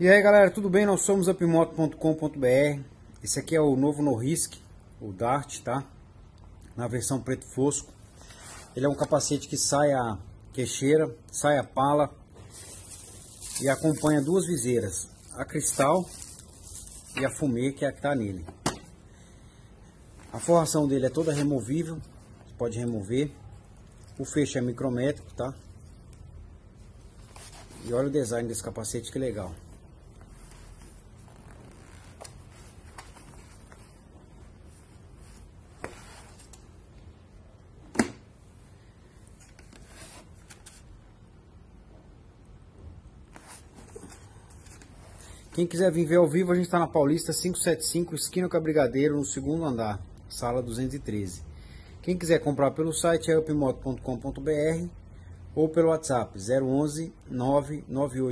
E aí galera, tudo bem? Nós somos upmoto.com.br. Esse aqui é o novo Norrisq, o Dart, tá? Na versão preto fosco. Ele é um capacete que sai a queixeira, sai a pala e acompanha duas viseiras, a cristal e a fumê, que é a que tá nele. A forração dele é toda removível, você pode remover. O fecho é micrométrico, tá? E olha o design desse capacete, que legal. Quem quiser vir ver ao vivo, a gente está na Paulista 575, esquina com a Brigadeiro, no segundo andar, sala 213. Quem quiser comprar pelo site é upmoto.com.br ou pelo WhatsApp 011 998